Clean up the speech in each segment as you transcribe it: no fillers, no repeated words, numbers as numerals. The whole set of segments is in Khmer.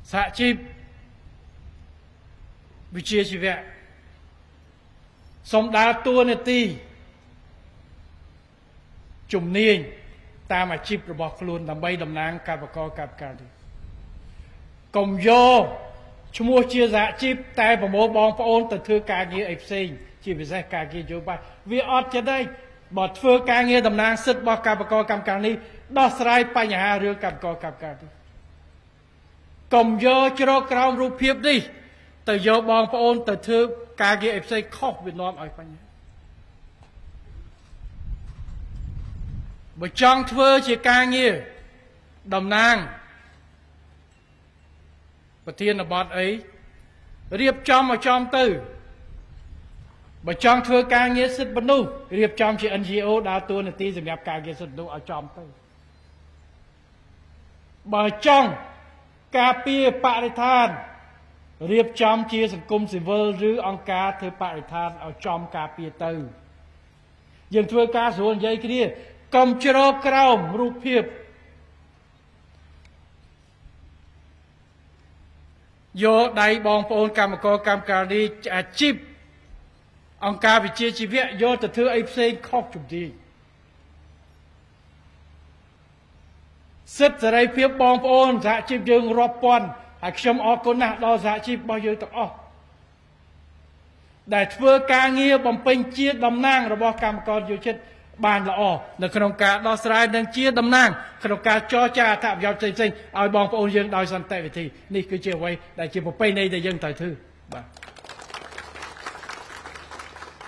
សហជីពវិជ្ជាជីវៈសូមដើរតួនាទីជំនាញតាមអាជីពរបស់ខ្លួនដើម្បីតំណាងកម្មករកម្មការនេះកុំយកឈ្មោះជាសហជីពតែប្រមូលបងប្អូនទៅធ្វើការងារអីផ្សេងជាពិសេសការងារយោបាយវាអត់ចិត្តទេបើធ្វើការងារតំណាងសិទ្ធិរបស់កម្មករកម្មការនេះដោះស្រាយបញ្ហារឿងកម្មករកម្មការនេះកុំយកជ្រកក្រោមរូបភាពនេះទៅយកបងប្អូនទៅធ្វើការងារអីផ្សេងខុសវានាំឲ្យបញ្ហាបើចង់ធ្វើជាការងារតំណាងប្រធានបទអីរៀបចំឲ្យចំទៅបើចង់ធ្វើការងារសិទ្ធិមនុស្សរៀបចំជា NGO ដើរតួនាទីសម្រាប់ការងារសិទ្ធិមនុស្សឲ្យចំទៅបើចង់ការពារបរិស្ថានរៀបចំជាសង្គមស៊ីវិលឬអង្គការធ្វើបរិស្ថានឲ្យចំការពារទៅយើងធ្វើការស្រួលនិយាយគ្នាកុំជ្រកក្រោមរូបភាពយកដៃបងប្អូនកម្មករកម្មការនេះអាជីពអង្គការវិជ្ជាជីវៈយកទៅធ្វើអីផ្សេងខុសជំនាញសិទ្ធិសេរីភាពបងប្អូនសហជីពយើងរាប់ពាន់ហើយខ្ញុំអរគុណណាស់ដល់សហជីពរបស់យើងទាំងអស់ដែលធ្វើការងារបំពេញជាតំណាងរបស់កម្មករយោជិតបានល្អនៅក្នុងការដោះស្រាយនិងជាតំណាងក្នុងការចរចាអត្ថប្រយោជន៍ផ្សេងៗឲ្យបងប្អូនយើងដោយសន្តិវិធីនេះគឺជាអ្វីដែលជាប្រពៃណីដែលយើងត្រូវធ្វើបាទ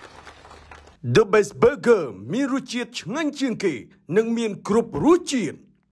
The Best Burger មានរសជាតិឆ្ងាញ់ជាងគេនិងមានគ្រប់រសជាតិ